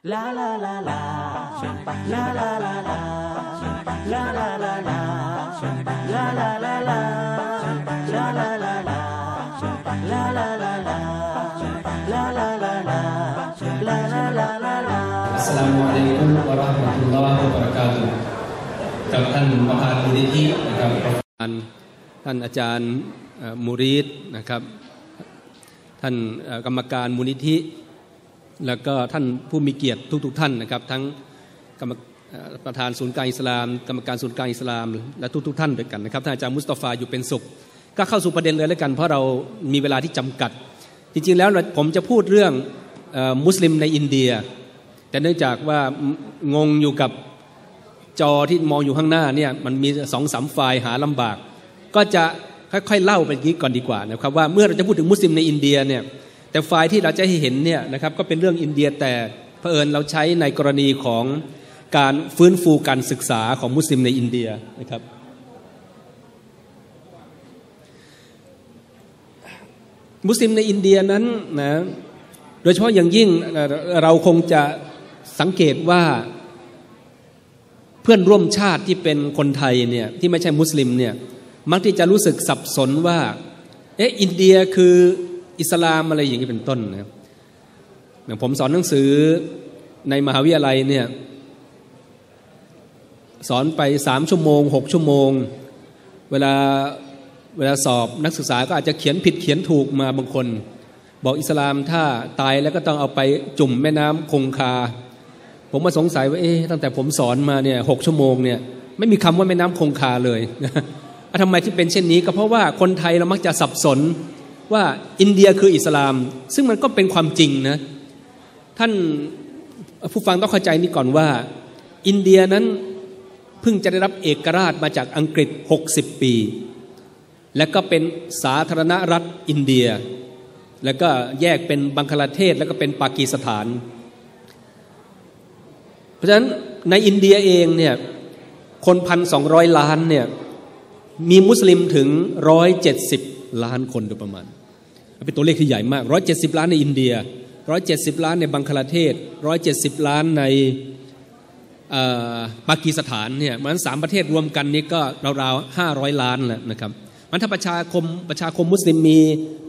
La la la la, la la la la, la la la la, la la la la, la la la la, la la la la, la la la la, la la la la. Assalamualaikum warahmatullahi wabarakatuh. กับท่านประธานมูลนิธินะครับท่านอาจารย์มูรีดนะครับท่านกรรมการมูลนิธิแล้วก็ท่านผู้มีเกียรติทุกท่านนะครับทั้งประธานศูนย์กลางอิสลามกรรมการศูนย์กลางอิสลามและทุกท่านด้วยกันนะครับท่านอาจารย์มุสตาฟาอยู่เป็นสุขก็เข้าสู่ประเด็นเลยแล้วกันเพราะเรามีเวลาที่จำกัดจริงๆแล้วผมจะพูดเรื่องมุสลิมในอินเดียแต่เนื่องจากว่างงอยู่กับจอที่มองอยู่ข้างหน้าเนี่ยมันมี 2-3 ไฟล์หาลำบากก็จะค่อยๆเล่าไปอย่างนี้ก่อนดีกว่านะครับว่าเมื่อเราจะพูดถึงมุสลิมในอินเดียเนี่ยแต่ไฟล์ที่เราจะให้เห็นเนี่ยนะครับก็เป็นเรื่องอินเดียแต่เผอิญเราใช้ในกรณีของการฟื้นฟูการศึกษาของมุสลิมในอินเดียนะครับมุสลิมในอินเดียนั้นนะโดยเฉพาะอย่างยิ่งเราคงจะสังเกตว่าเพื่อนร่วมชาติที่เป็นคนไทยเนี่ยที่ไม่ใช่มุสลิมเนี่ยมักที่จะรู้สึกสับสนว่าอินเดียคืออิสลามอะไรอย่างนี้เป็นต้นนะครับผมสอนหนังสือในมหาวิทยาลัยเนี่ยสอนไป3 ชั่วโมง 6 ชั่วโมงเวลาสอบนักศึกษาก็อาจจะเขียนผิดเขียนถูกมาบางคนบอกอิสลามถ้าตายแล้วก็ต้องเอาไปจุ่มแม่น้ำคงคาผมมาสงสัยว่าตั้งแต่ผมสอนมาเนี่ย6 ชั่วโมงเนี่ยไม่มีคำว่าแม่น้ำคงคาเลยทำไมที่เป็นเช่นนี้ก็เพราะว่าคนไทยเรามักจะสับสนว่าอินเดียคืออิสลามซึ่งมันก็เป็นความจริงนะท่านผู้ฟังต้องเข้าใจนี่ก่อนว่าอินเดียนั้นเพิ่งจะได้รับเอกราชมาจากอังกฤษ60 ปีและก็เป็นสาธารณรัฐอินเดียแล้วก็แยกเป็นบังคลาเทศแล้วก็เป็นปากีสถานเพราะฉะนั้นในอินเดียเองเนี่ยคน 1,200 ล้านเนี่ยมีมุสลิมถึง170 ล้านคนโดยประมาณเป็นตัวเลขที่ใหญ่มาก170 ล้านในอินเดีย170 ล้านในบังคลาเทศ170 ล้านในปากีสถานเนี่ยมัน3 ประเทศรวมกันนี่ก็ราวๆ500 ล้านแล้วนะครับมันถ้าประชาคมมุสลิมมี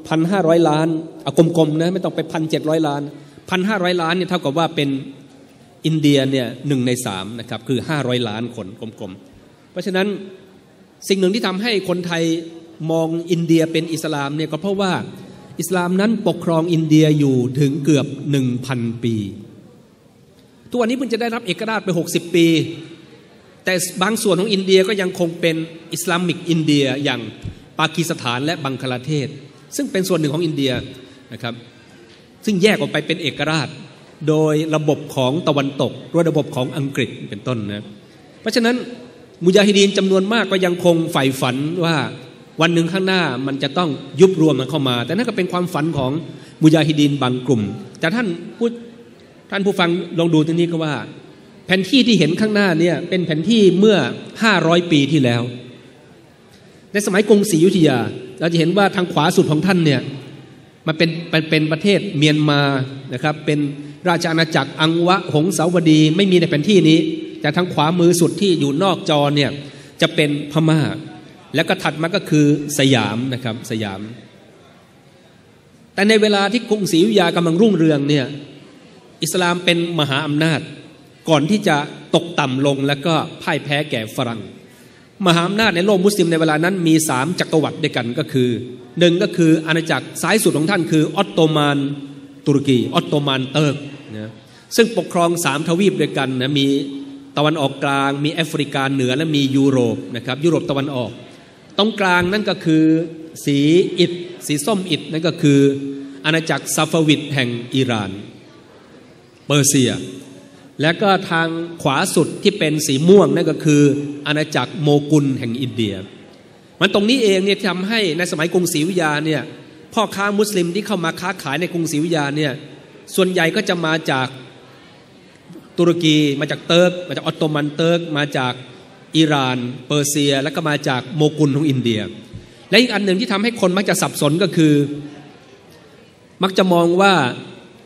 1,500 ล้านเอากลมๆนะไม่ต้องไป 1,700 ล้าน 1,500 ล้านเนี่ยเท่ากับว่าเป็นอินเดียเนี่ย1 ใน 3นะครับคือ500 ล้านคนกลมๆเพราะฉะนั้นสิ่งหนึ่งที่ทำให้คนไทยมองอินเดียเป็นอิสลามเนี่ยก็เพราะว่าอิสลามนั้นปกครองอินเดียอยู่ถึงเกือบ 1,000 ปีทุกวันนี้เพิ่งจะได้รับเอกราชไป60 ปีแต่บางส่วนของอินเดียก็ยังคงเป็นอิสลามิกอินเดียอย่างปากีสถานและบังคลาเทศซึ่งเป็นส่วนหนึ่งของอินเดียนะครับซึ่งแยกออกไปเป็นเอกราชโดยระบบของตะวันตกโดยระบบของอังกฤษเป็นต้นนะเพราะฉะนั้นมุญาฮิดีนจำนวนมากก็ยังคงใฝ่ฝันว่าวันหนึ่งข้างหน้ามันจะต้องยุบรวมมันเข้ามาแต่นั่นก็เป็นความฝันของมุญาฮิดีนบางกลุ่มแต่ท่านผู้ฟังลองดูตรงนี้ก็ว่าแผนที่ที่เห็นข้างหน้าเนี่ยเป็นแผนที่เมื่อ500 ปีที่แล้วในสมัยกรุงศรีอยุธยาเราจะเห็นว่าทางขวาสุดของท่านเนี่ยมันเป็นประเทศเมียนมานะครับเป็นราชอาณาจักรอังวะหงสาวดีไม่มีในแผนที่นี้แต่ทางขวามือสุดที่อยู่นอกจอเนี่ยจะเป็นพม่าแล้วก็ถัดมาก็คือสยามนะครับสยามแต่ในเวลาที่กรุงศรีอยุธยากำลังรุ่งเรืองเนี่ยอิสลามเป็นมหาอำนาจก่อนที่จะตกต่ำลงแล้วก็พ่ายแพ้แก่ฝรั่งมหาอำนาจในโลกมุสลิมในเวลานั้นมี3 จักรวรรดิด้วยกันก็คือ1ก็คืออาณาจักรซ้ายสุดของท่านคือออตโตมันตุรกีออตโตมันเติร์กนะซึ่งปกครอง3 ทวีปด้วยกันนะมีตะวันออกกลางมีแอฟริกาเหนือและมียุโรปนะครับยุโรปตะวันออกตรงกลางนั่นก็คือสีส้มอิฐนั่นก็คืออาณาจักรซาฟาวิดแห่งอิหร่านเปอร์เซียและก็ทางขวาสุดที่เป็นสีม่วงนั่นก็คืออาณาจักรโมกุลแห่งอินเดียมันตรงนี้เองเนี่ยทำให้ในสมัยกรุงศรีอยุธยาเนี่ยพ่อค้ามุสลิมที่เข้ามาค้าขายในกรุงศรีอยุธยาเนี่ยส่วนใหญ่ก็จะมาจากตุรกีมาจากเติร์กมาจากออตโตมันเติร์กมาจากอิหร่านเปอร์เซียแล้วก็มาจากโมกุลของอินเดียและอีกอันหนึ่งที่ทำให้คนมักจะสับสนก็คือมักจะมองว่า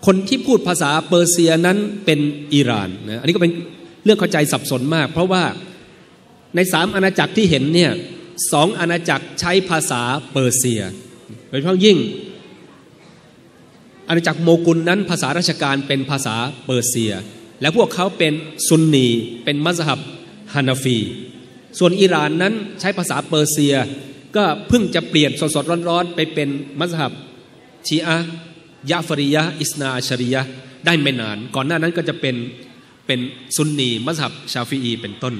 คนที่พูดภาษาเปอร์เซียนั้นเป็นอิหร่านนะอันนี้ก็เป็นเรื่องเข้าใจสับสนมากเพราะว่าใน3อาณาจักรที่เห็นเนี่ย2อาณาจักรใช้ภาษาเปอร์เซียโดยเฉพาะยิ่งอาณาจักรโมกุลนั้นภาษาราชการเป็นภาษาเปอร์เซียและพวกเขาเป็นซุนนีเป็นมัซฮับฮานาฟีส่วนอิหร่านนั้นใช้ภาษาเปอร์เซียก็เพิ่งจะเปลี่ยนสดๆร้อนๆไปเป็นมัซฮับชีอะห์ยะฟารียะห์อิสนาอัชรียะห์ได้ไม่นานก่อนหน้านั้นก็จะเป็นซุนนีมัซฮับชาฟิอีเป็นต้น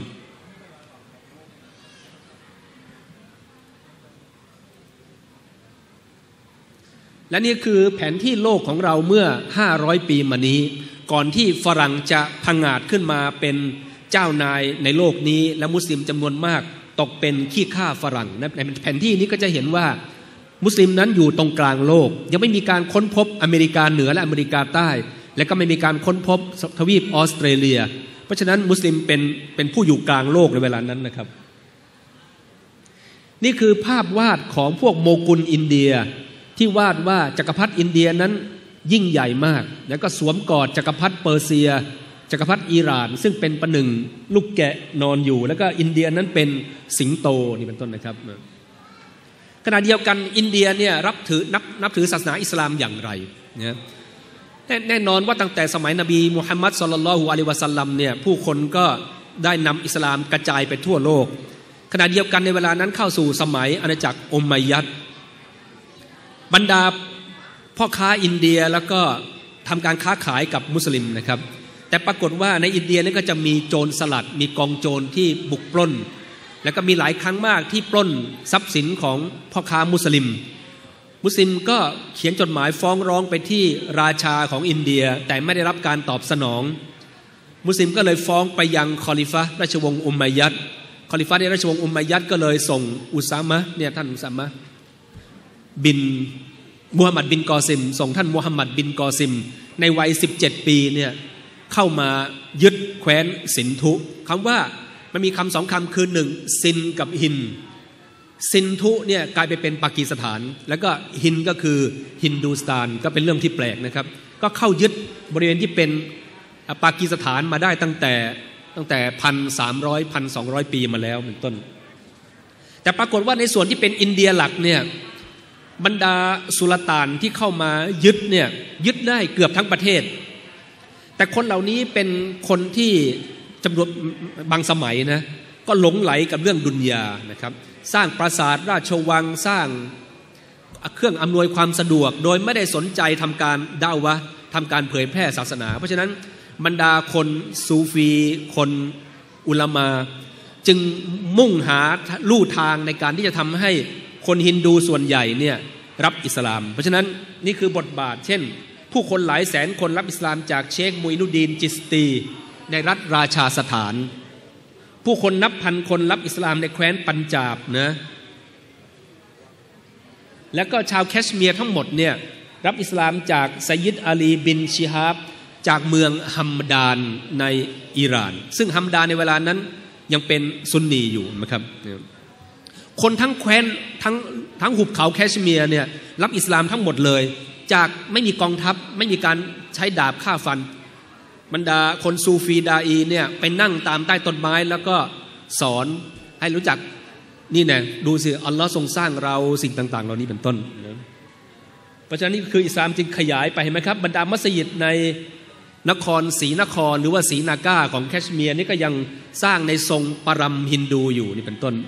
และนี่คือแผนที่โลกของเราเมื่อ500ปีมานี้ก่อนที่ฝรั่งจะผงาดขึ้นมาเป็นเจ้านายในโลกนี้และมุสลิมจำนวนมากตกเป็นขี้ข้าฝรั่งในแผนที่นี้ก็จะเห็นว่ามุสลิมนั้นอยู่ตรงกลางโลกยังไม่มีการค้นพบอเมริกาเหนือและอเมริกาใต้และก็ไม่มีการค้นพบทวีปออสเตรเลียเพราะฉะนั้นมุสลิมเป็นผู้อยู่กลางโลกในเวลานั้นนะครับนี่คือภาพวาดของพวกโมกุลอินเดียที่วาดว่าจักรพรรดิอินเดียนั้นยิ่งใหญ่มากแล้วก็สวมกอดจักรพรรดิเปอร์เซียจักรพรรดิอิหร่านซึ่งเป็นประหนึ่งลูกแกะนอนอยู่แล้วก็อินเดียนั้นเป็นสิงโตนี่เป็นต้นนะครับขณะเดียวกันอินเดียเนี่ยนับถือศาสนาอิสลามอย่างไรนะแน่นอนว่าตั้งแต่สมัยนบีมุฮัมมัดศ็อลลัลลอฮุอะลัยฮิวะซัลลัมเนี่ยผู้คนก็ได้นำอิสลามกระจายไปทั่วโลกขณะเดียวกันในเวลานั้นเข้าสู่สมัยอาณาจักรอุมัยยัดบรรดาพ่อค้าอินเดียแล้วก็ทำการค้าขายกับมุสลิมนะครับแต่ปรากฏว่าในอินเดียนี่ก็จะมีโจรสลัดมีกองโจรที่บุกปล้นแล้วก็มีหลายครั้งมากที่ปล้นทรัพย์สินของพ่อค้ามุสลิมก็เขียนจดหมายฟ้องร้องไปที่ราชาของอินเดียแต่ไม่ได้รับการตอบสนองมุสลิมก็เลยฟ้องไปยังคอลิฟะห์ราชวงศ์อุมัยยัดคอลิฟะห์ในราชวงศ์อุมัยยัดก็เลยส่งอุซามะห์เนี่ยท่านอุซามะห์บินมูฮัมหมัดบินกอซิมส่งท่านมูฮัมหมัดบินกอซิมในวัย17ปีเนี่ยเข้ามายึดแคว้นสินธุคำว่ามันมีคำ2คำคือ1ซินกับฮินสินธุเนี่ยกลายไปเป็นปากีสถานแล้วก็ฮินก็คือฮินดูสถานก็เป็นเรื่องที่แปลกนะครับก็เข้ายึดบริเวณที่เป็นปากีสถานมาได้ตั้งแต่ 1,300-1,200 ปีมาแล้วเป็นต้นแต่ปรากฏว่าในส่วนที่เป็นอินเดียหลักเนี่ยบรรดาสุลต่านที่เข้ามายึดเนี่ยยึดได้เกือบทั้งประเทศแต่คนเหล่านี้เป็นคนที่จำนวนบางสมัยนะก็หลงไหลกับเรื่องดุนยานะครับสร้างปราสาทราชวังสร้างเครื่องอำนวยความสะดวกโดยไม่ได้สนใจทำการดาวะทำการเผยแพร่ศาสนาเพราะฉะนั้นบรรดาคนซูฟีคนอุลามาจึงมุ่งหาลู่ทางในการที่จะทำให้คนฮินดูส่วนใหญ่เนี่ยรับอิสลามเพราะฉะนั้นนี่คือบทบาทเช่นผู้คนหลายแสนคนรับอิสลามจากเชคมุอินุดดีนจิสตีในรัฐราชาสถานผู้คนนับพันคนรับอิสลามในแคว้นปัญจาบนะแล้วก็ชาวแคชเมียร์ทั้งหมดเนี่ยรับอิสลามจากไซยิดอาลีบินชิฮาบจากเมืองฮัมดานในอิหร่านซึ่งฮัมดานในเวลานั้นยังเป็นซุนนีอยู่นะครับคนทั้งแคว้นทั้งหุบเขาแคชเมียร์เนี่ยรับอิสลามทั้งหมดเลยจากไม่มีกองทัพไม่มีการใช้ดาบฆ่าฟันบรรดาคนซูฟีดาอีเนี่ยไปนั่งตามใต้ต้นไม้แล้วก็สอนให้รู้จักนี่แน่ดูสิอัลลอฮ์ทรงสร้างเราสิ่งต่างๆเหล่านี้เป็นต้นเพราะฉะนั้นนี่คืออิสลามจึงขยายไปเห็นไหมครับบรรดามัสยิดในนครศรีนครหรือว่าศรีนากาของแคชเมียร์นี่ก็ยังสร้างในทรงปรัมฮินดูอยู่นี่เป็นต้น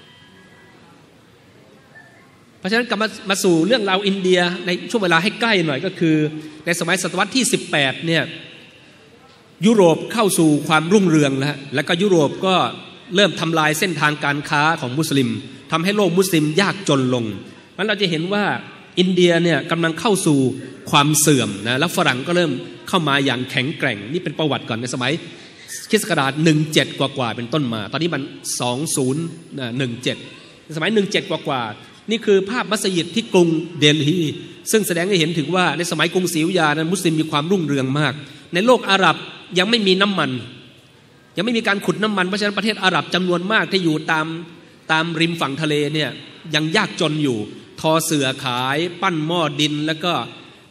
เพราะฉะนั้นกลับมาสู่เรื่องราวอินเดียในช่วงเวลาให้ใกล้หน่อยก็คือในสมัยศตวรรษที่18เนี่ยยุโรปเข้าสู่ความรุ่งเรืองแล้วก็ยุโรปก็เริ่มทำลายเส้นทางการค้าของมุสลิมทำให้โลกมุสลิมยากจนลงมันเราจะเห็นว่าอินเดียเนี่ยกำลังเข้าสู่ความเสื่อมนะแล้วฝรั่งก็เริ่มเข้ามาอย่างแข็งแกร่งนี่เป็นประวัติก่อนในสมัยคริสต์ศักราช17กว่าเป็นต้นมาตอนนี้มัน2017ในสมัย17กว่านี่คือภาพมัสยิดที่กรุงเดลีซึ่งแสดงให้เห็นถึงว่าในสมัยกรุงศรีอยุธยานั้นมุสลิมมีความรุ่งเรืองมากในโลกอาหรับยังไม่มีน้ำมันยังไม่มีการขุดน้ำมันเพราะฉะนั้นประเทศอาหรับจำนวนมากที่อยู่ตามริมฝั่งทะเลเนี่ยยังยากจนอยู่ทอเสื่อขายปั้นหม้อดินแล้วก็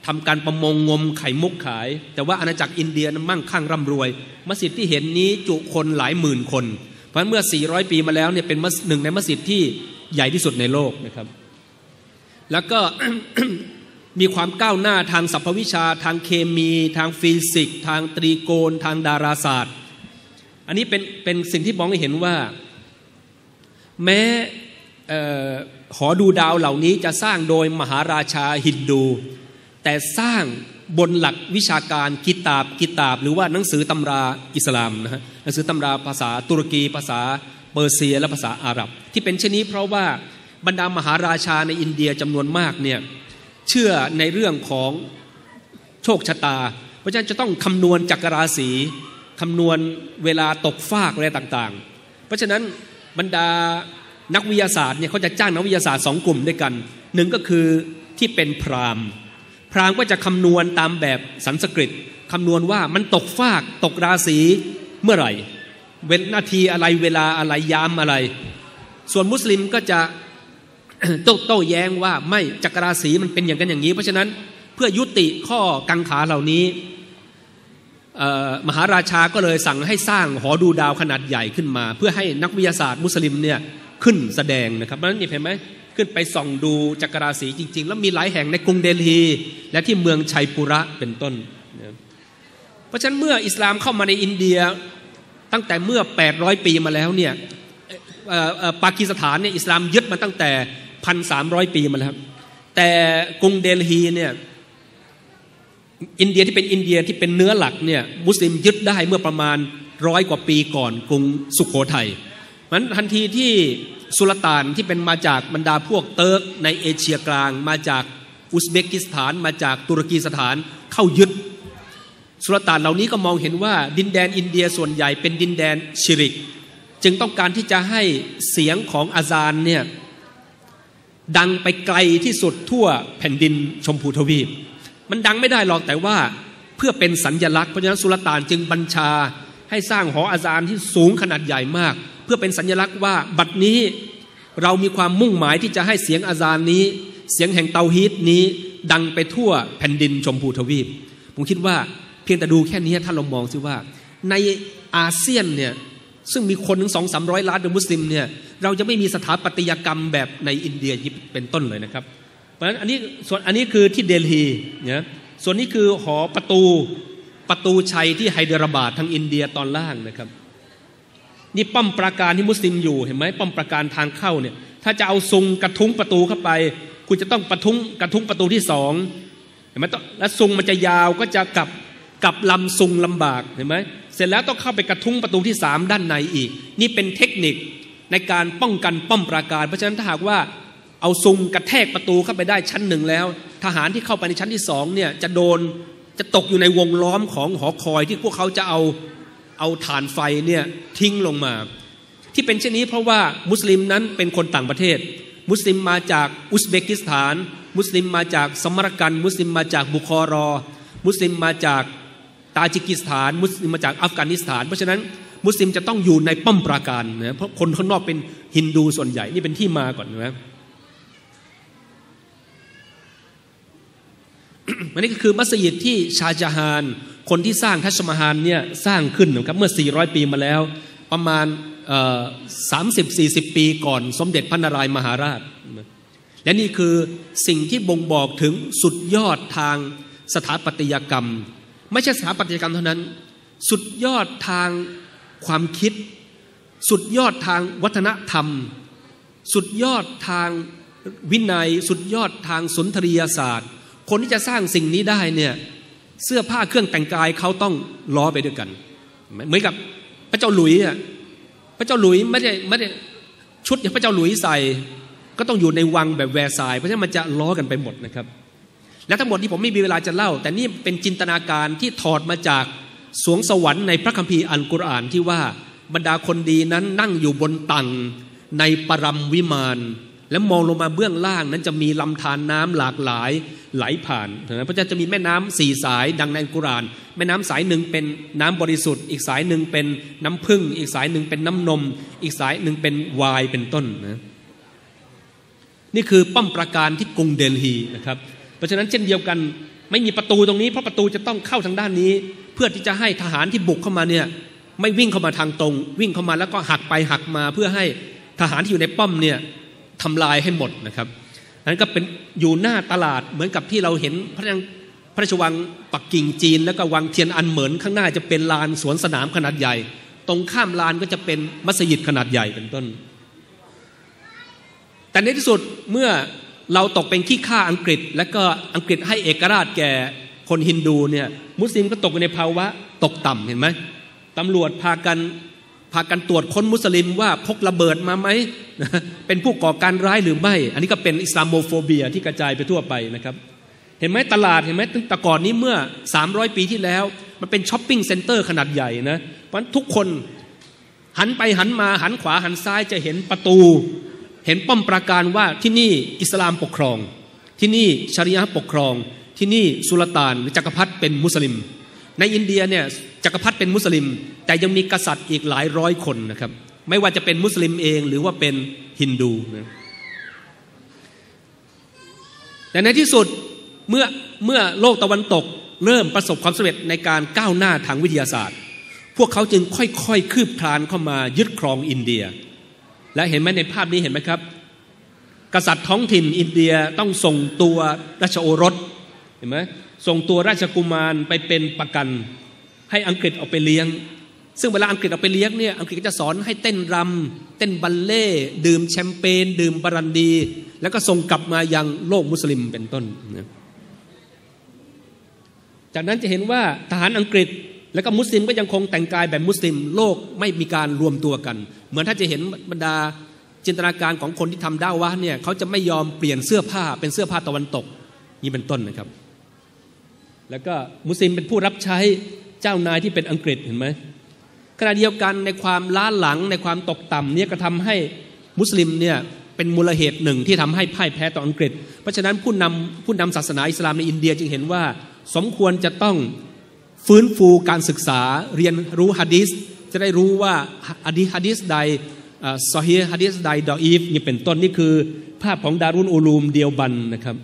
ทำการประมงงมไข่มุกขายแต่ว่าอาณาจักรอินเดียนั้นมั่งคั่งร่ำรวยมัสยิดที่เห็นนี้จุคนหลายหมื่นคนเพราะเมื่อ400ปีมาแล้วเนี่ยเป็นหนึ่งในมัสยิดที่ใหญ่ที่สุดในโลกนะครับแล้วก็ มีความก้าวหน้าทางสรรพวิชาทางเคมีทางฟิสิกส์ทางตรีโกณทางดาราศาสตร์อันนี้เป็นสิ่งที่มองให้เห็นว่าแม้หอดูดาวเหล่านี้จะสร้างโดยมหาราชาฮินดูแต่สร้างบนหลักวิชาการกิตาบหรือว่าหนังสือตำราอิสลามนะฮะหนังสือตำราภาษาตุรกีภาษาเปอร์เซียและภาษาอาหรับที่เป็นเช่นนี้เพราะว่าบรรดามหาราชาในอินเดียจำนวนมากเนี่ยเชื่อในเรื่องของโชคชะตาเพราะฉะนั้นจะต้องคำนวณจักรราศีคำนวณเวลาตกฟากอะไรต่างๆเพราะฉะนั้นบรรดานักวิทยาศาสตร์เนี่ยเขาจะจ้างนักวิทยาศาสตร์2กลุ่มด้วยกันหนึ่งก็คือที่เป็นพราหมณ์ก็จะคำนวณตามแบบสันสกฤตคำนวณว่ามันตกฟากตกราศีเมื่อไหร่นาทีอะไรเวลาอะไรยามอะไรส่วนมุสลิมก็จะ โต้แย้งว่าไม่จักรราศีมันเป็นอย่างนั้นอย่างนี้เพราะฉะนั้นเพื่อยุติข้อกังขาเหล่านี้มหาราชาก็เลยสั่งให้สร้างหอดูดาวขนาดใหญ่ขึ้นมาเพื่อให้นักวิทยาศาสตร์มุสลิมเนี่ยขึ้นแสดงนะครับเพราะฉะนั้นเห็นไหมขึ้นไปส่องดูจักรราศีจริงๆแล้วมีหลายแห่งในกรุงเดลีและที่เมืองชัยปุระเป็นต้นเพราะฉะนั้นเมื่ออิสลามเข้ามาในอินเดียตั้งแต่เมื่อ800ปีมาแล้วเนี่ยปากีสถานเนี่ยอิสลามยึดมาตั้งแต่ 1,300 ปีมาแล้วแต่กรุงเดลีเนี่ยอินเดียที่เป็นอินเดียที่เป็นเนื้อหลักเนี่ยมุสลิมยึดได้เมื่อประมาณ100 กว่าปีก่อนกรุงสุโขทัยมันทันทีที่สุลต่านที่เป็นมาจากบรรดาพวกเติร์กในเอเชียกลางมาจากอุซเบกิสถานมาจากตุรกีสถานเข้ายึดสุลต่านเหล่านี้ก็มองเห็นว่าดินแดนอินเดียส่วนใหญ่เป็นดินแดนชิริกจึงต้องการที่จะให้เสียงของอาซานเนี่ยดังไปไกลที่สุดทั่วแผ่นดินชมพูทวีปมันดังไม่ได้หรอกแต่ว่าเพื่อเป็นสัญลักษณ์เพราะฉะนั้นสุลต่านจึงบัญชาให้สร้างหออาซานที่สูงขนาดใหญ่มากเพื่อเป็นสัญลักษณ์ว่าบัดนี้เรามีความมุ่งหมายที่จะให้เสียงอาซานนี้เสียงแห่งเตาฮีดนี้ดังไปทั่วแผ่นดินชมพูทวีปผมคิดว่าเพียงแต่ดูแค่นี้ถ้าเรามองซิว่าในอาเซียนเนี่ยซึ่งมีคนถึง 200-300 ล้านเป็นมุสลิมเนี่ยเราจะไม่มีสถาปัตยกรรมแบบในอินเดียเป็นต้นเลยนะครับเพราะฉะนั้นอันนี้คือที่เดลีนะส่วนนี้คือหอประตูชัยที่ไฮเดราบาดทางอินเดียตอนล่างนะครับนี่ป้อมปราการที่มุสลิมอยู่เห็นไหมป้อมปราการทางเข้าเนี่ยถ้าจะเอาซุงกระทุ้งประตูเข้าไปคุณจะต้องกระทุ้งประตูที่2เห็นไหมแล้วซุงมันจะยาวก็จะกลับลำซุงลำบากเห็นไหมเสร็จแล้วต้องเข้าไปกระทุ้งประตูที่3ด้านในอีกนี่เป็นเทคนิคในการป้องกันป้อมปราการเพราะฉะนั้นถ้าหากว่าเอาซุงกระแทกประตูเข้าไปได้ชั้น1แล้วทหารที่เข้าไปในชั้นที่2เนี่ยจะตกอยู่ในวงล้อมของหอคอยที่พวกเขาจะเอาถ่านไฟเนี่ยทิ้งลงมาที่เป็นเช่นนี้เพราะว่ามุสลิมนั้นเป็นคนต่างประเทศมุสลิมมาจากอุซเบกิสถานมุสลิมมาจากสมรกันมุสลิมมาจากบุคอรอมุสลิมมาจากตาจิกิสถานมุสลิมมาจากอัฟกานิสถานเพราะฉะนั้นมุสลิมจะต้องอยู่ในป้อมปราการนะเพราะคนข้างนอกเป็นฮินดูส่วนใหญ่นี่เป็นที่มาก่อนนะอันนี้ก็คือมัสยิดที่ชาจาฮานคนที่สร้างทัชมาฮาลเนี่ยสร้างขึ้นนะครับเมื่อ400 ปีมาแล้วประมาณ30-40 ปีก่อนสมเด็จพระนารายณ์มหาราชและนี่คือสิ่งที่บ่งบอกถึงสุดยอดทางสถาปัตยกรรมไม่ใช่สถาปัตยกรรมเท่านั้นสุดยอดทางความคิดสุดยอดทางวัฒนธรรมสุดยอดทางวินัยสุดยอดทางสุนทรียศาสตร์คนที่จะสร้างสิ่งนี้ได้เนี่ยเสื้อผ้าเครื่องแต่งกายเขาต้องล้อไปด้วยกันเหมือนกับพระเจ้าหลุยส์พระเจ้าหลุยส์ไม่ได้ชุดอย่างพระเจ้าหลุยส์ใส่ก็ต้องอยู่ในวังแบบแวร์ซายน์เพราะฉะนั้นมันจะล้อกันไปหมดนะครับและทั้งหมดนี้ผมไม่มีเวลาจะเล่าแต่นี่เป็นจินตนาการที่ถอดมาจากสวงสวรรค์ในพระคัมภีร์อัลกุรอานที่ว่าบรรดาคนดีนั้นนั่งอยู่บนตังในปรัมวิมานและมองลงมาเบื้องล่างนั้นจะมีลำธารน้ำหลากหลายไหลผ่านเพราะจะมีแม่น้ำ4 สายดังในอัลกุรอานแม่น้ำสายหนึ่งเป็นน้ำบริสุทธิ์อีกสายหนึ่งเป็นน้ำผึ้งอีกสายหนึ่งเป็นน้ำนมอีกสายหนึ่งเป็นไวน์เป็นต้นนะนี่คือป้อมปราการที่กรุงเดลีนะครับเพราะฉะนั้นเช่นเดียวกันไม่มีประตูตรงนี้เพราะประตูจะต้องเข้าทางด้านนี้เพื่อที่จะให้ทหารที่บุกเข้ามาเนี่ยไม่วิ่งเข้ามาทางตรงวิ่งเข้ามาแล้วก็หักไปหักมาเพื่อให้ทหารที่อยู่ในป้อมเนี่ยทำลายให้หมดนะครับนั้นก็เป็นอยู่หน้าตลาดเหมือนกับที่เราเห็นพระราชวังปักกิ่งจีนแล้วก็วังเทียนอันเหมินข้างหน้าจะเป็นลานสวนสนามขนาดใหญ่ตรงข้ามลานก็จะเป็นมัสยิดขนาดใหญ่เป็นต้นแต่ในที่สุดเมื่อเราตกเป็นขี้ข้าอังกฤษและก็อังกฤษให้เอกราชแก่คนฮินดูเนี่ยมุสลิมก็ตกในภาวะตกต่ำเห็นไหมตำรวจพากันตรวจค้นมุสลิมว่าพกระเบิดมาไหมเป็นผู้ก่อการร้ายหรือไม่อันนี้ก็เป็นอิสลามโมโฟเบียที่กระจายไปทั่วไปนะครับเห็นไหมตลาดเห็นไหมตั้งแต่ก่อนนี้เมื่อ300ปีที่แล้วมันเป็นช้อปปิ้งเซ็นเตอร์ขนาดใหญ่นะเพราะทุกคนหันไปหันมาหันขวาหันซ้ายจะเห็นประตูเห็นป้อมปราการว่าที่นี่อิสลามปกครองที่นี่ชะรีอะห์ปกครองที่นี่สุลต่านหรือจักรพรรดิเป็นมุสลิมในอินเดียเนี่ยจักรพรรดิเป็นมุสลิมแต่ยังมีกษัตริย์อีกหลายร้อยคนนะครับไม่ว่าจะเป็นมุสลิมเองหรือว่าเป็นฮินดูนะแต่ในที่สุดเมื่อโลกตะวันตกเริ่มประสบความสำเร็จในการก้าวหน้าทางวิทยาศาสตร์พวกเขาจึงค่อยๆคืบคลานเข้ามายึดครองอินเดียและเห็นไหมในภาพนี้เห็นไหมครับกษัตริย์ท้องถิ่นอินเดียต้องส่งตัวราชโอรสเห็นไหมส่งตัวราชกุมารไปเป็นประกันให้อังกฤษเอาไปเลี้ยงซึ่งเวลาอังกฤษเอาไปเลี้ยงเนี่ยอังกฤษก็จะสอนให้เต้นรำเต้นบัลเล่ดื่มแชมเปญดื่มบรันดีแล้วก็ส่งกลับมายังโลกมุสลิมเป็นต้นนะจากนั้นจะเห็นว่าทหารอังกฤษและก็มุสลิมก็ยังคงแต่งกายแบบมุสลิมโลกไม่มีการรวมตัวกันเหมือนถ้าจะเห็นบรรดาจินตนาการของคนที่ทำดาวะเนี่ยเขาจะไม่ยอมเปลี่ยนเสื้อผ้าเป็นเสื้อผ้าตะวันตกนี่เป็นต้นนะครับแล้วก็มุสลิมเป็นผู้รับใช้เจ้านายที่เป็นอังกฤษเห็นไหมขณะเดียวกันในความล้าหลังในความตกต่ำเนี่ยก็ทำให้มุสลิมเนี่ยเป็นมูลเหตุหนึ่งที่ทำให้พ่ายแพ้ต่ออังกฤษเพราะฉะนั้นผู้นำศาสนาอิสลามในอินเดียจึงเห็นว่าสมควรจะต้องฟื้นฟูการศึกษาเรียนรู้หะดีษจะได้รู้ว่าหะดีษใดซอฮีฮ์หะดีษใดดออีฟนี่เป็นต้นนี่คือภาพของดารุลอูลูมเดียวบันนะครับ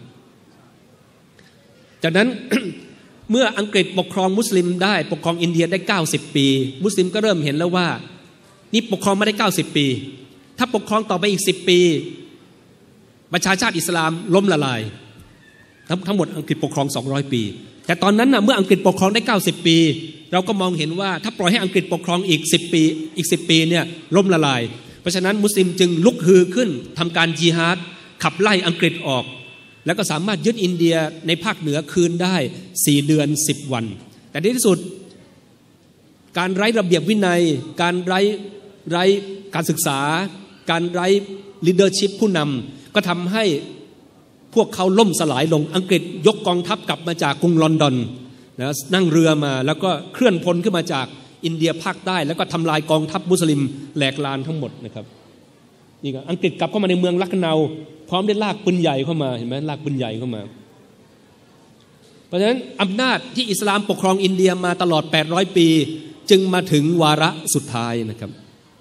จากนั้น เมื่ออังกฤษปกครองมุสลิมได้ปกครองอินเดียได้90ปีมุสลิมก็เริ่มเห็นแล้วว่านี่ปกครองมาได้90ปีถ้าปกครองต่อไปอีก10ปีประชาชาติอิสลามล้มละลายทั้งหมดอังกฤษปกครอง200ปีแต่ตอนนั้นเมื่ออังกฤษปกครองได้90ปีเราก็มองเห็นว่าถ้าปล่อยให้อังกฤษปกครองอีก10ปีเนี่ยล้มละลายเพราะฉะนั้นมุสลิมจึงลุกฮือขึ้นทำการญิฮาดขับไล่อังกฤษออกแล้วก็สามารถยึดอินเดียในภาคเหนือคืนได้4เดือน10วันแต่ในที่สุดการไร้ระเบียบวินัยการไร้การศึกษาการไร้ลีดเดอร์ชิพผู้นำก็ทำให้พวกเขาล่มสลายลงอังกฤษยกกองทัพกลับมาจากกรุงลอนดอนนะนั่งเรือมาแล้วก็เคลื่อนพลขึ้นมาจากอินเดียภาคใต้แล้วก็ทำลายกองทัพมุสลิมแหลกลานทั้งหมดนะครับนี่ก็อังกฤษกลับเข้ามาในเมืองลักเนาพร้อมได้ลากปืนใหญ่เข้ามาเห็นไหมลากปืนใหญ่เข้ามาเพราะฉะนั้นอำนาจที่อิสลามปกครองอินเดียมาตลอด800ปีจึงมาถึงวาระสุดท้ายนะครับ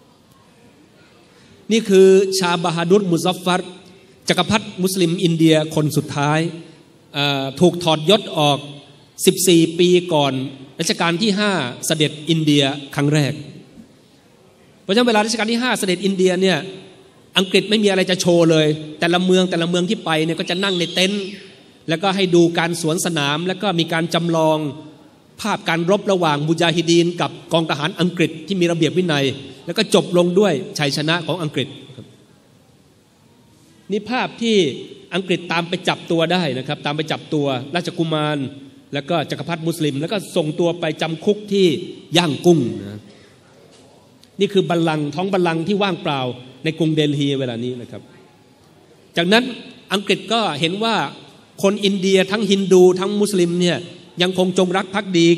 นี่คือชาบาฮาดุรมุซัฟฟัรจักรพรรดิมุสลิมอินเดียคนสุดท้ายถูกถอดยศออก14ปีก่อนรัชกาลที่5เสด็จอินเดียครั้งแรกเพราะฉะนั้นเวลารัชกาลที่5เสด็จอินเดียเนี่ยอังกฤษไม่มีอะไรจะโชว์เลยแต่ละเมืองที่ไปเนี่ยก็จะนั่งในเต็นท์แล้วก็ให้ดูการสวนสนามแล้วก็มีการจำลองภาพการรบระหว่างมุญาฮิดีนกับกองทหารอังกฤษที่มีระเบียบวินัยแล้วก็จบลงด้วยชัยชนะของอังกฤษนี่ภาพที่อังกฤษตามไปจับตัวได้นะครับตามไปจับตัวราชกุมารแล้วก็จักรพรรดิมุสลิมแล้วก็ส่งตัวไปจำคุกที่ย่างกุ้งนะนี่คือบัลลังก์ท้องบัลลังก์ที่ว่างเปล่าในกรุงเดลีเวลานี้นะครับจากนั้นอังกฤษก็เห็นว่าคนอินเดียทั้งฮินดูทั้งมุสลิมเนี่ยยังคงจงรักภักดี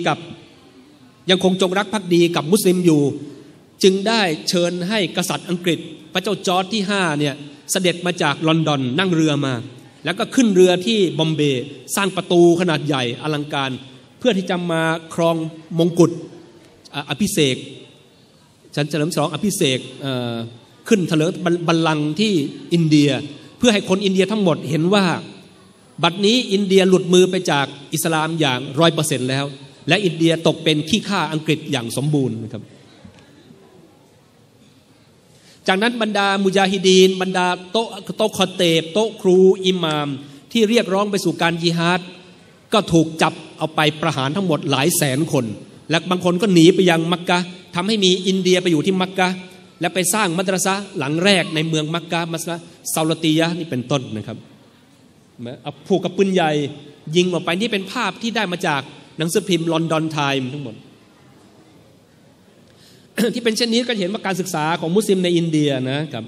กับมุสลิมอยู่จึงได้เชิญให้กษัตริย์อังกฤษพระเจ้าจอร์จที่5เนี่ยเสด็จมาจากลอนดอนนั่งเรือมาแล้วก็ขึ้นเรือที่บอมเบย์สร้างประตูขนาดใหญ่อลังการเพื่อที่จะมาครองมงกุฎอภิเษกฉันเฉลิมฉลองอภิเษกขึ้นเถลิงบัลลังก์ที่อินเดียเพื่อให้คนอินเดียทั้งหมดเห็นว่าบัดนี้อินเดียหลุดมือไปจากอิสลามอย่าง 100% แล้วและอินเดียตกเป็นขี้ข้าอังกฤษอย่างสมบูรณ์นะครับจากนั้นบรรดามุญาฮิดีนบรรดาโต๊ะคอเตบโต๊ะครูอิหม่ามที่เรียกร้องไปสู่การญิฮาดก็ถูกจับเอาไปประหารทั้งหมดหลายแสนคนและบางคนก็หนีไปยังมักกะฮ์ทำให้มีอินเดียไปอยู่ที่มักกะฮ์และไปสร้างมัดรษะห์หลังแรกในเมืองมักกะฮ์มัสยิดซาลตียะห์นี่เป็นต้นนะครับเอาผูกกับปืนใหญ่ยิงออกไปนี่เป็นภาพที่ได้มาจากหนังสือพิมพ์ลอนดอนไทม์ทั้งหมด ที่เป็นเช่นนี้ก็เห็นว่าการศึกษาของมุสลิมในอินเดียนะครับ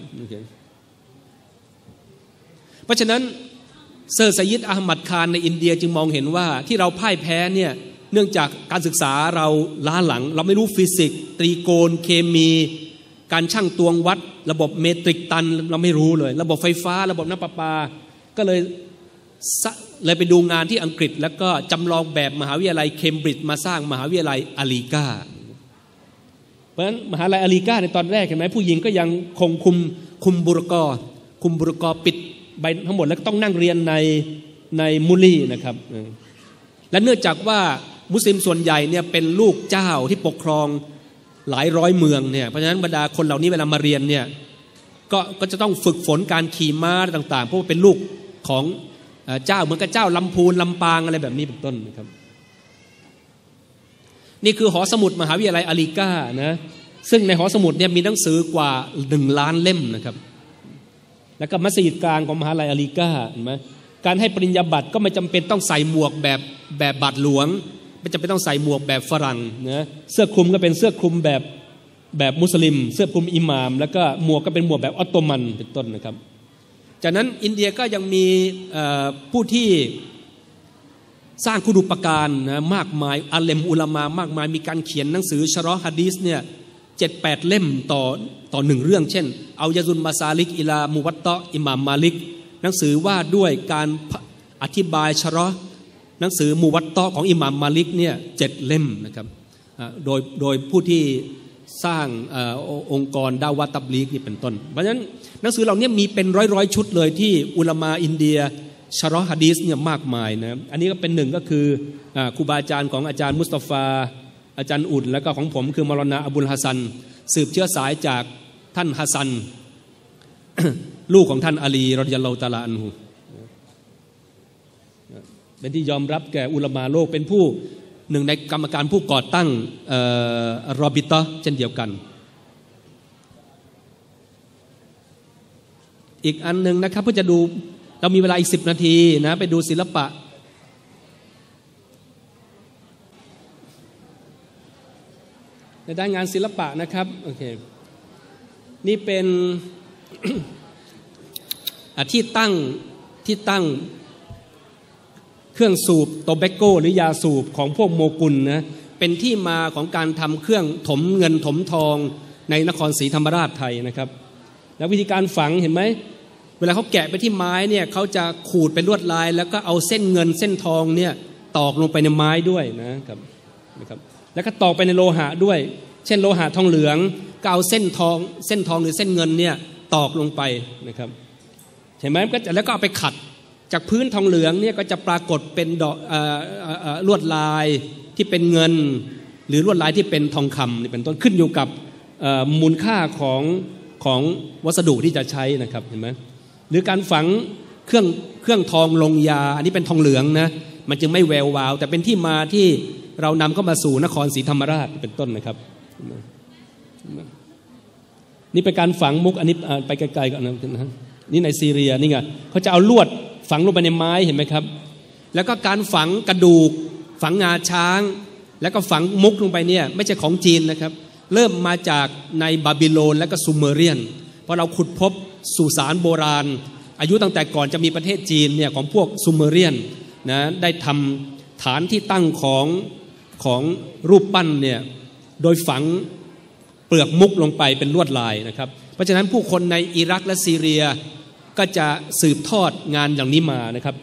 เพราะฉะนั้นเซอร์ไซยิดอะห์มัดคานในอินเดียจึงมองเห็นว่าที่เราพ่ายแพ้เนี่ยเนื่องจากการศึกษาเราล้าหลังเราไม่รู้ฟิสิกส์ตรีโกณเคมีการชั่งตวงวัดระบบเมตริกตันเราไม่รู้เลยระบบไฟฟ้าระบบน้ำประปาก็เลยไปดูงานที่อังกฤษแล้วก็จำลองแบบมหาวิทยาลัยเคมบริดจ์มาสร้างมหาวิทยาลัยอาลีกาเพราะฉะนั้นมหาวิทยาลัยอาลีกาในตอนแรกเห็นไหมผู้หญิงก็ยังคงคุมบุรกอปิดใบทั้งหมดแล้วก็ต้องนั่งเรียนในมุลีนะครับและเนื่องจากว่ามุสลิมส่วนใหญ่เนี่ยเป็นลูกเจ้าที่ปกครองหลายร้อยเมืองเนี่ยเพราะฉะนั้นบรรดาคนเหล่านี้เวลามาเรียนเนี่ยก็จะต้องฝึกฝนการขี่ม้าต่างๆเพราะว่าเป็นลูกของเจ้าเหมือนกับเจ้าลำพูนลำปางอะไรแบบนี้เป็นต้นนะครับนี่คือหอสมุดมหาวิทยาลัยอาลีกานะซึ่งในหอสมุดเนี่ยมีหนังสือกว่า1 ล้านเล่มนะครับแล้วก็มัสยิดกลางของมหาวิทยาลัยอาลีกาเห็นไหมการให้ปริญญาบัตรก็ไม่จำเป็นต้องใส่หมวกแบบบาทหลวงไม่จำเป็นต้องใส่หมวกแบบฝรั่งนะเสื้อคลุมก็เป็นเสื้อคลุมแบบมุสลิมเสื้อคลุมอิหม่ามแล้วก็หมวกก็เป็นหมวกแบบออตโตมันเป็นต้นนะครับจากนั้นอินเดียก็ยังมีผู้ที่สร้างคุณูปการนะมากมายอาเลมอุลามามากมายมีการเขียนหนังสือชะรอฮ์ฮะดีษเนี่ย 7-8 เล่มต่อ1เรื่องเช่นเอายาซุนมาซาลิกอิลามุวัตตะอิหม่ามมาลิกหนังสือว่าด้วยการอธิบายชะรอฮ์หนังสือมุวัตตะของอิหม่ามมาลิกเนี่ย7 เล่มนะครับโดยผู้ที่สร้างองค์กรดาวะตับลีกนี่เป็นต้นเพราะฉะนั้นหนังสือเหล่านี้มีเป็นร้อยชุดเลยที่อุลามะอินเดียชะรอฮ์ฮะดีษเนี่ยมากมายนะอันนี้ก็เป็นหนึ่งก็คือครูบาอาจารย์ของอาจารย์มุสตาฟาอาจารย์อุ่นแล้วก็ของผมคือมอลานาอับุลฮัสซันสืบเชื้อสายจากท่านฮัสซัน ลูกของท่านอาลีรอฎิยัลลอฮุตะอาลาอันฮุเป็นที่ยอมรับแก่อุลามะโลกเป็นผู้หนึ่งในกรรมการผู้ก่อตั้งรอบิตะเช่นเดียวกันอีกอันหนึ่งนะครับเพื่อจะดูเรามีเวลาอีก10 นาทีนะไปดูศิลปะในด้านงานศิลปะนะครับโอเคนี่เป็น ที่ตั้งเครื่องสูบโตแบคโกหรือยาสูบของพวกโมกุลนะเป็นที่มาของการทำเครื่องถมเงินถมทองในนครศรีธรรมราชไทยนะครับแล้ววิธีการฝังเห็นไหมเวลาเขาแกะไปที่ไม้เนี่ยเขาจะขูดเป็นลวดลายแล้วก็เอาเส้นเงินเส้นทองเนี่ยตอกลงไปในไม้ด้วยนะครับแล้วก็ตอกไปในโลหะด้วยเช่นโลหะทองเหลืองก็เอาเส้นทองหรือเส้นเงินเนี่ยตอกลงไปนะครับเห็นไหมก็แล้วก็เอาไปขัดจากพื้นทองเหลืองเนี่ยก็จะปรากฏเป็นดอกลวดลายที่เป็นเงินหรือลวดลายที่เป็นทองคำนี่เป็นต้นขึ้นอยู่กับมูลค่าของวัสดุที่จะใช้นะครับเห็นไหมหรือการฝังเครื่องทองลงยาอันนี้เป็นทองเหลืองนะมันจึงไม่แวววาวแต่เป็นที่มาที่เรานำเข้ามาสู่นครศรีธรรมราชเป็นต้นนะครับนี่เป็นการฝังมุกอันนี้ไปไกลๆก่อนนะนี่ในซีเรียนี่ไงเขาจะเอาลวดฝังลงไปในไม้เห็นไหมครับแล้วก็การฝังกระดูกฝังงาช้างแล้วก็ฝังมุกลงไปเนี่ยไม่ใช่ของจีนนะครับเริ่มมาจากในบาบิโลนและก็ซูเมเรียนเพราะเราขุดพบสุสานโบราณอายุตั้งแต่ก่อนจะมีประเทศจีนเนี่ยของพวกซูเมเรียนนะได้ทำฐานที่ตั้งของรูปปั้นเนี่ยโดยฝังเปลือกมุกลงไปเป็นลวดลายนะครับเพราะฉะนั้นผู้คนในอิรักและซีเรียก็จะสืบทอดงานอย่างนี้มานะครับ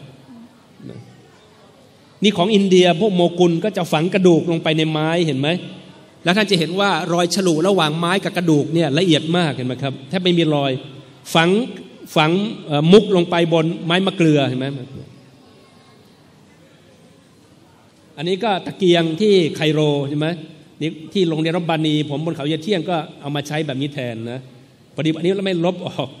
นี่ของอินเดียพวกโมกุลก็จะฝังกระดูกลงไปในไม้เห็นไหมแล้วท่านจะเห็นว่ารอยฉลุระหว่างไม้กับกระดูกเนี่ยละเอียดมากเห็นไหมครับแทบไม่มีรอยฝังมุกลงไปบนไม้มะเกลือเห็นไหมอันนี้ก็ตะเกียงที่ไคโรใช่ไหมนี่ที่โรงเรียนรับบานีผมบนเขาเยเที่ยงก็เอามาใช้แบบนี้แทนนะพอดีอันนี้เราไม่ลบออก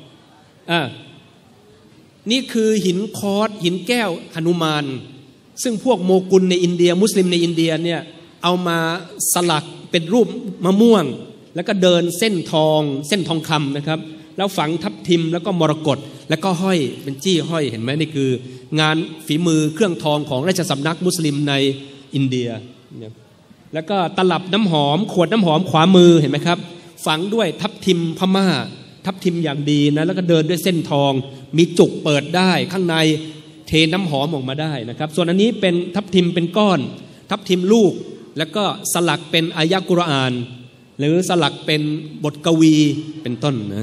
นี่คือหินคอร์สหินแก้วหนุมานซึ่งพวกโมกุลในอินเดียมุสลิมในอินเดียเนี่ยเอามาสลักเป็นรูปมะม่วงแล้วก็เดินเส้นทองคำนะครับแล้วฝังทับทิมแล้วก็มรกตแล้วก็ห้อยเป็นจี้ห้อยเห็นไหมนี่คืองานฝีมือเครื่องทองของราชสำนักมุสลิมในอินเดียแล้วก็ตลับน้ำหอมขวดน้ำหอมขวามือเห็นไหมครับฝังด้วยทับทิมพม่าทับทิมอย่างดีนะแล้วก็เดินด้วยเส้นทองมีจุกเปิดได้ข้างในเทน้ำหอมออกมาได้นะครับส่วนอันนี้เป็นทับทิมเป็นก้อนทับทิมลูกแล้วก็สลักเป็นอายะกุรอานหรือสลักเป็นบทกวีเป็นต้นนะ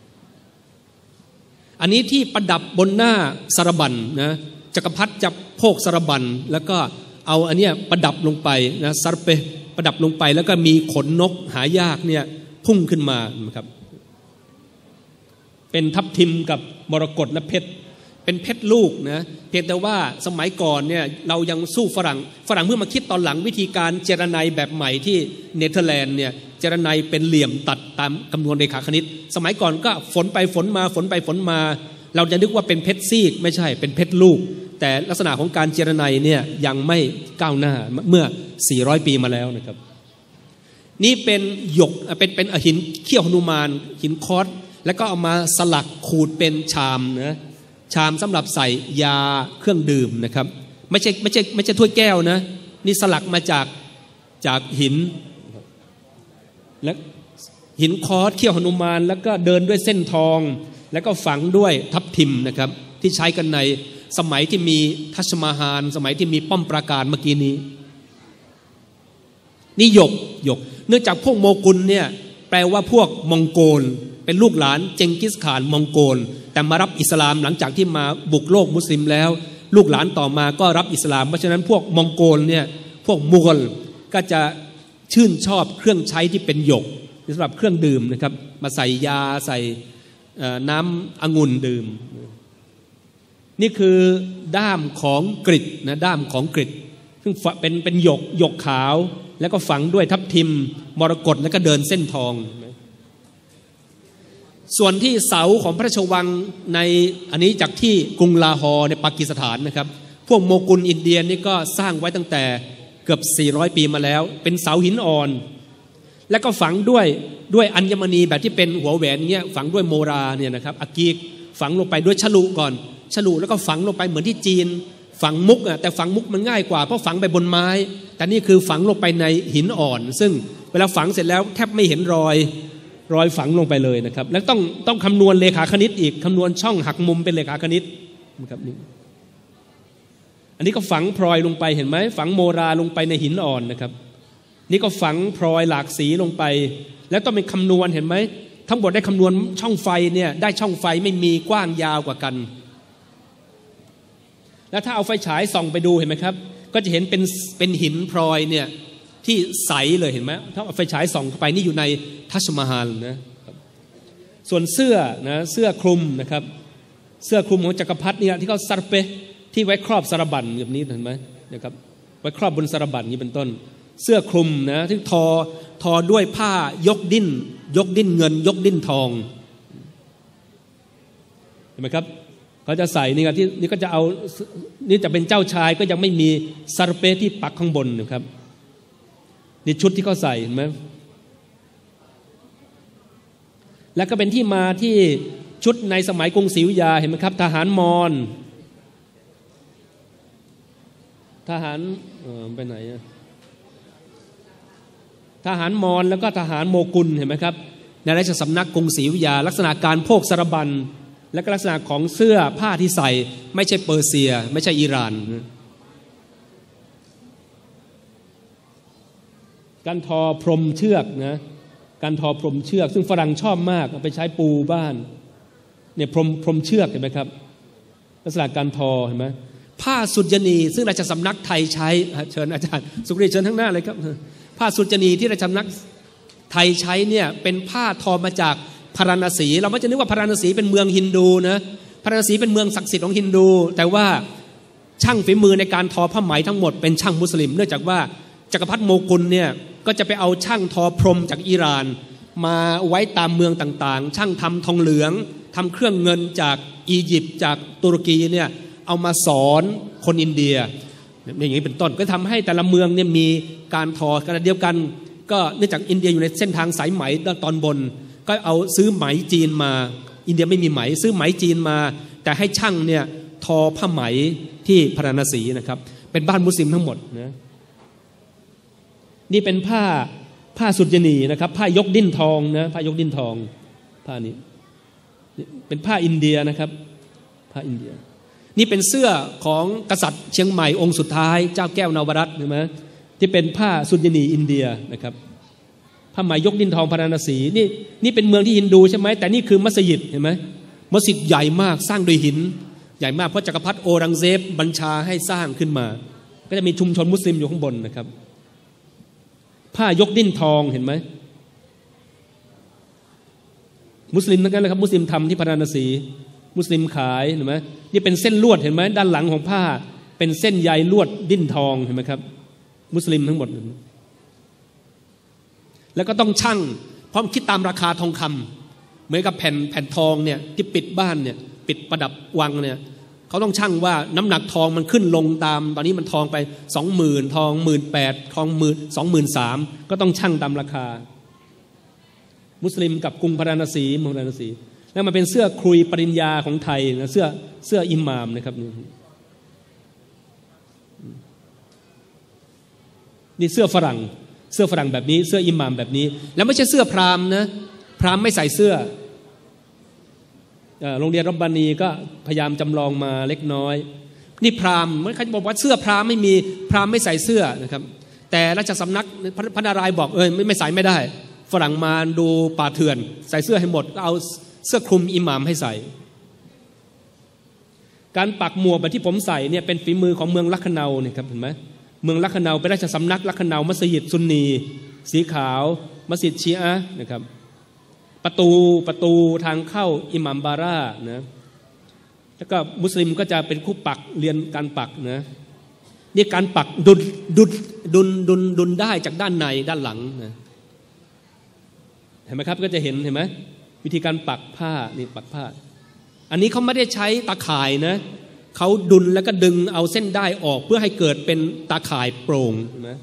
อันนี้ที่ประดับบนหน้าสารบัญนะจักรพรรดิจะโพกสารบัญแล้วก็เอาอันเนี้ยประดับลงไปนะซาร์เปประดับลงไปแล้วก็มีขนนกหายากเนี่ยพุ่งขึ้นมานะครับเป็นทับทิมกับมรกตและเพชรเป็นเพชรลูกนะเพียงแต่ว่าสมัยก่อนเนี่ยเรายังสู้ฝรั่งเพิ่งมาคิดตอนหลังวิธีการเจรไนแบบใหม่ที่เนเธอร์แลนด์เนี่ยเจรไนเป็นเหลี่ยมตัดตามคำนวณเรขาคณิตสมัยก่อนก็ฝนไปฝนมาฝนไปฝนมาเราจะนึกว่าเป็นเพชรซีกไม่ใช่เป็นเพชรลูกแต่ลักษณะของการเจรไนเนี่ยยังไม่ก้าวหน้าเมื่อ400ปีมาแล้วนะครับนี่เป็นหยกเป็นหินเขี้ยวหนุมานหินคอร์สแล้วก็เอามาสลักขูดเป็นชามนะชามสำหรับใส่ยาเครื่องดื่มนะครับไม่ใช่ถ้วยแก้วนะนี่สลักมาจากหินและหินคอร์สเขี้ยวหนุมานแล้วก็เดินด้วยเส้นทองแล้วก็ฝังด้วยทับทิมนะครับที่ใช้กันในสมัยที่มีทัชมาฮาลสมัยที่มีป้อมปราการเมื่อกี้นี้นี่หยกเนื่องจากพวกโมกุลเนี่ยแปลว่าพวกมองโกลเป็นลูกหลานเจงกิสข่านมองโกลแต่มารับอิสลามหลังจากที่มาบุกโลกมุสลิมแล้วลูกหลานต่อมาก็รับอิสลามเพราะฉะนั้นพวกมองโกลเนี่ยพวกมุฆลก็จะชื่นชอบเครื่องใช้ที่เป็นหยกสำหรับเครื่องดื่มนะครับมาใส่ยาใส่น้ำองุ่นดื่มนี่คือด้ามของกฤษนะด้ามของกฤษซึ่งเป็นหยกขาวแล้วก็ฝังด้วยทับทิมมรกตแล้วก็เดินเส้นทองส่วนที่เสาของพระราชวังในอันนี้จากที่กรุงลาฮอร์ในปากีสถานนะครับพวกโมกุลอินเดียนี่ก็สร้างไว้ตั้งแต่เกือบ400ปีมาแล้วเป็นเสาหินอ่อนแล้วก็ฝังด้วยอัญมณีแบบที่เป็นหัวแหวนเงี้ยฝังด้วยโมราเนี่ยนะครับอากีกฝังลงไปด้วยฉลุก่อนฉลุแล้วก็ฝังลงไปเหมือนที่จีนฝังมุกแต่ฝังมุกมันง่ายกว่าเพราะฝังไปบนไม้แต่นี่คือฝังลงไปในหินอ่อนซึ่งเวลาฝังเสร็จแล้วแทบไม่เห็นรอยฝังลงไปเลยนะครับแล้วต้องคำนวณเลขาคณิตอีกคำนวณช่องหักมุมเป็นเลขาคณิตนะครับนี่อันนี้ก็ฝังพลอยลงไปเห็นไหมฝังโมราลงไปในหินอ่อนนะครับนี่ก็ฝังพลอยหลากสีลงไปแล้วต้องเป็นคำนวณเห็นไหมทั้งหมดได้คำนวณช่องไฟเนี่ยได้ช่องไฟไม่มีกว้างยาวกว่ากันแล้วถ้าเอาไฟฉายส่องไปดูเห็นไหมครับก็จะเห็นเป็นหินพลอยเนี่ยที่ใสเลยเห็นไหมถ้าเอาไฟฉายส่องเข้าไปนี่อยู่ในทัชมาฮาลนะส่วนเสื้อคลุมนะครับเสื้อคลุมของจักรพรรดิเนี่ยที่เขาซาร์เปที่ไว้ครอบสารบัญแบบนี้เห็นไหมนะครับไว้ครอบบนสารบัญนี้เป็นต้นเสื้อคลุมนะที่ทอด้วยผ้ายกดิ้นเงินยกดิ้นทองเห็นไหมครับเขาจะใส่นี่ครับที่นี่ก็จะเอานี่จะเป็นเจ้าชายก็ยังไม่มีซาร์เปที่ปักข้างบนนะครับนี่ชุดที่เขาใส่เห็นไหมแล้วก็เป็นที่มาที่ชุดในสมัยกรุงศรีอยุธยาเห็นไหมครับทหารมอญทหารไปไหนทหารมอญแล้วก็ทหารโมกุลเห็นไหมครับในราชสำนักกรุงศรีอยุธยาลักษณะการโพกสารบัญและก็ลักษณะของเสื้อผ้าที่ใส่ไม่ใช่เปอร์เซียไม่ใช่อิหร่านการทอพรมเชือกนะการทอพรมเชือกซึ่งฝรั่งชอบมากเอาไปใช้ปูบ้านเนี่ยพรมเชือกเห็นไหมครับลักษณะการทอเห็นไหมผ้าสุจนีซึ่งราชสำนักไทยใช้เชิญอาจารย์สุกรีเชิญทั้งหน้าเลยครับผ้าสุจนีที่ราชสำนักไทยใช้เนี่ยเป็นผ้าทอมาจากพาราณสีเราไม่จะนึกว่าพาราณสีเป็นเมืองฮินดูนะพาราณสีเป็นเมืองศักดิ์สิทธิ์ของฮินดูแต่ว่าช่างฝีมือในการทอผ้าไหมทั้งหมดเป็นช่างมุสลิมเนื่องจากว่าจักรพรรดิโมกุลเนี่ยก็จะไปเอาช่างทอพรมจากอิหร่านมาไว้ตามเมืองต่างๆช่างทำทองเหลืองทำเครื่องเงินจากอียิปต์จากตุรกีเนี่ยเอามาสอนคนอินเดียอย่างนี้เป็นต้นก็ทำให้แต่ละเมืองเนี่ยมีการทอกันเดียวกันก็เนื่องจากอินเดียอยู่ในเส้นทางสายไหมตอนบนก็เอาซื้อไหมจีนมาอินเดียไม่มีไหมซื้อไหมจีนมาแต่ให้ช่างเนี่ยทอผ้าไหมที่พาราณสีนะครับเป็นบ้านมุสลิมทั้งหมดนะนี่เป็นผ้าสุดยนีนะครับผ้ายกดิ้นทองนะผ้ายกดิ้นทองผ้านี้เป็นผ้าอินเดียนะครับผ้าอินเดียนี่เป็นเสื้อของกษัตริย์เชียงใหม่องค์สุดท้ายเจ้าแก้วนวรัตน์ใช่ไหมที่เป็นผ้าสุดยนีอินเดียนะครับผ้าไหมยกดิ้นทองพาราณสีนี่เป็นเมืองที่ฮินดูใช่ไหมแต่นี่คือมัสยิดเห็นไหมมัสยิดใหญ่มากสร้างโดยหินใหญ่มากเพราะจักรพรรดิโอรังเซบบัญชาให้สร้างขึ้นมาก็จะมีชุมชนมุสลิมอยู่ข้างบนนะครับผ้ายกดิ้นทองเห็นไหมมุสลิมทั้งนั้นเลยครับมุสลิมทำที่พาราณสีมุสลิมขายเห็นไหมนี่เป็นเส้นลวดเห็นไหมด้านหลังของผ้าเป็นเส้นใยลวดดิ้นทองเห็นไหมครับมุสลิมทั้งหมดแล้วก็ต้องชั่งพร้อมคิดตามราคาทองคำเหมือนกับแผ่นทองเนี่ยที่ปิดบ้านเนี่ยปิดประดับวังเนี่ยเขาต้องชั่งว่าน้ำหนักทองมันขึ้นลงตามตอนนี้มันทองไป 20,000 ทอง 18,000 ทอง 23,000 ก็ต้องชั่งตามราคามุสลิมกับกรุงพาราณสีแล้วมันเป็นเสื้อคลุยปริญญาของไทยนะเสื้ออิหม่ามนะครับนี่เสื้อฝรั่งแบบนี้เสื้ออิหม่ามแบบนี้แล้วไม่ใช่เสื้อพราหมณ์นะพราหมณ์ไม่ใส่เสื้อโรงเรียนรับบานีก็พยายามจำลองมาเล็กน้อยนี่พราหมณ์เมื่อเขาบอกว่าเสื้อพราหมณ์ไม่มีพราหมณ์ไม่ใส่เสื้อนะครับแต่ราชสำนักพระนารายณ์บอกไม่ใส่ไม่ได้ฝรั่งมาดูป่าเถื่อนใส่เสื้อให้หมดก็เอาเสื้อคลุมอิหม่ามให้ใส่การปักหมวกแบบที่ผมใส่เนี่ยเป็นฝีมือของเมืองลัคนาเนี่ยครับเห็นไหมเมืองลัคนาเป็นราชสำนักลัคนามัสยิดซุนนีสีขาวมัสยิดชีอะห์นะครับประตูทางเข้าอิหม่ามบาร่านะแล้วก็มุสลิมก็จะเป็นคู่ปักเรียนการปักนะนี่การปักดุลได้จากด้านในด้านหลังนะเห็นไหมครับก็จะเห็นไหมวิธีการปักผ้านี่ปักผ้าอันนี้เขาไม่ได้ใช้ตาข่ายนะเขาดุลแล้วก็ดึงเอาเส้นได้ออกเพื่อให้เกิดเป็นตาข่ายโปร่งนะ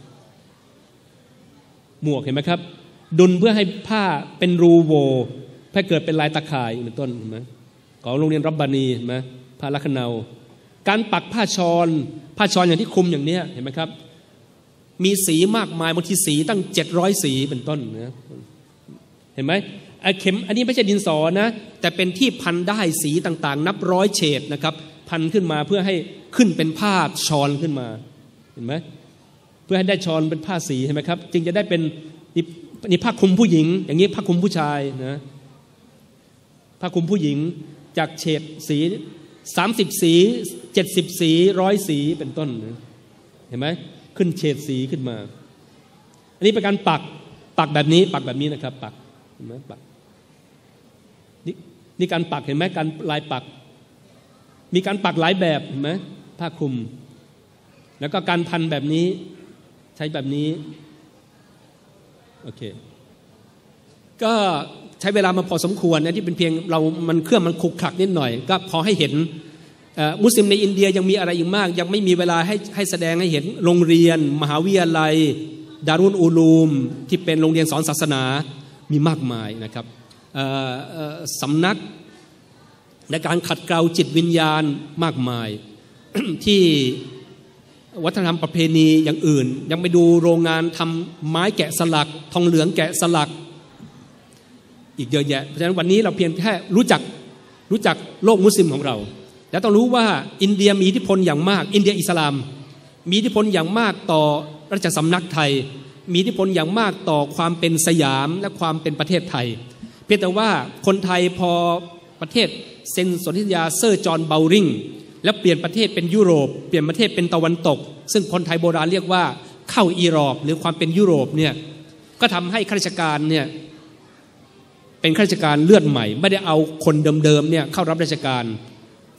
หมวกเห็นไหมครับดุลเพื่อให้ผ้าเป็นรูโวเพื่อเกิดเป็นลายตาข่ายเป็นต้นเห็นไหมของโรงเรียนรับบานีเห็นไหมผ้าลัคนาการปักผ้าชอนอย่างที่คลุมอย่างนี้เห็นไหมครับมีสีมากมายบางทีสีตั้ง700สีเป็นต้นนะเห็นไหมเข็มอันนี้ไม่ใช่ดินสอนะแต่เป็นที่พันได้สีต่างๆนับร้อยเฉดนะครับพันขึ้นมาเพื่อให้ขึ้นเป็นผ้าชอนขึ้นมาเห็นไหมเพื่อให้ได้ชอนเป็นผ้าสีเห็นไหมครับจึงจะได้เป็นนี่ผ้าคลุมผู้หญิงอย่างนี้ผ้าคลุมผู้ชายนะผ้าคลุมผู้หญิงจากเฉดสี30สี70สี100สีเป็นต้นเห็นไหมขึ้นเฉดสีขึ้นมาอันนี้เป็นการปักแบบนี้นะครับปักเห็นไหมปักนี่การปักเห็นไหมการลายปักมีการปักหลายแบบเห็นไหมผ้าคลุมแล้วก็การพันแบบนี้ใช้แบบนี้โอเคก็ใช้เวลามาพอสมควรนะที่เป็นเพียงมันเครื่องมันขลุกขลักนิดหน่อยก็พอให้เห็นมุสลิมในอินเดียยังมีอะไรอีกมากยังไม่มีเวลาให้แสดงให้เห็นโรงเรียนมหาวิทยาลัยดารุลอูลูมที่เป็นโรงเรียนสอนศาสนามีมากมายนะครับสำนักในการขัดเกลาจิตวิญญาณมากมาย ที่วัฒนธรรมประเพณีอย่างอื่นยังไปดูโรงงานทำไม้แกะสลักทองเหลืองแกะสลักอีกเยอะแยะเพราะฉะนั้นวันนี้เราเพียงแค่รู้จักโลกมุสลิมของเราแล้วต้องรู้ว่าอินเดียมีอิทธิพลอย่างมากอินเดียอิสลามมีอิทธิพลอย่างมากต่อราชสำนักไทยมีอิทธิพลอย่างมากต่อความเป็นสยามและความเป็นประเทศไทยเพียงแต่ว่าคนไทยพอประเทศเซ็นสนธิญาเซอร์จอห์นเบลริงแล้วเปลี่ยนประเทศเป็นยุโรปเปลี่ยนประเทศเป็นตะวันตกซึ่งคนไทยโบราณเรียกว่าเข้าอีรอปหรือความเป็นยุโรปเนี่ยก็ทำให้ข้าราชการเนี่ยเป็นข้าราชการเลือดใหม่ไม่ได้เอาคนเดิมๆเนี่ยเข้ารับราชการ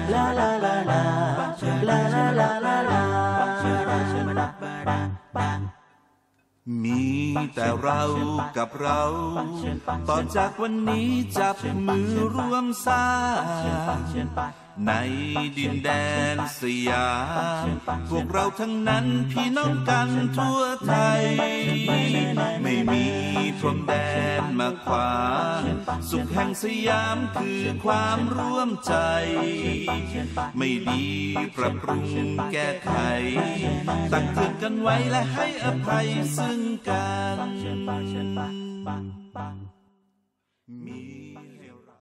la la la la la la la la la มีแต่เรากับเราต่อจากวันนี้จับมือร่วมสร้างในดินแดนสยามพวกเราทั้งนั้นพี่น้องกันทั่วไทยไม่มีพรมแดนมาขวางสุขแห่งสยามคือความร่วมใจไม่ดีปรับปรุงแก้ไขตักเตือนกันไว้และให้อภัยซึ่งกัน